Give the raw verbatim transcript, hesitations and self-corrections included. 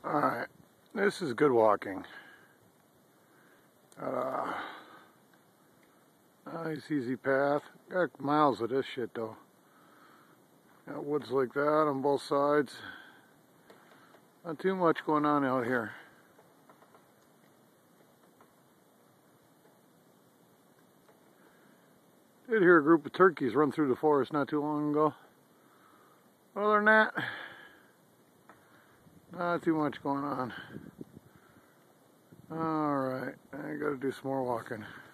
Alright, this is good walking. Uh, nice easy path. Got miles of this shit though. Got woods like that on both sides. Not too much going on out here. Did hear a group of turkeys run through the forest not too long ago. Other than that, not too much going on. Alright, I gotta do some more walking.